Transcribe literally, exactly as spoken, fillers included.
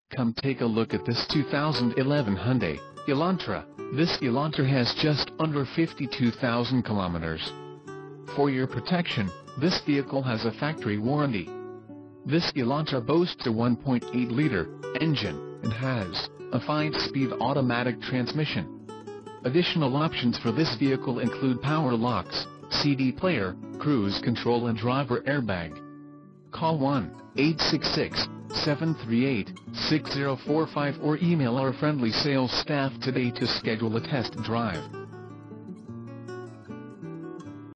Come take a look at this two thousand eleven Hyundai Elantra. This Elantra has just under fifty-two thousand kilometers. For your protection, this vehicle has a factory warranty. This Elantra boasts a one point eight liter engine and has a five-speed automatic transmission. Additional options for this vehicle include power locks, C D player, cruise control and driver airbag. Call one eight six six, seven three eight, six zero four five or email our friendly sales staff today to schedule a test drive.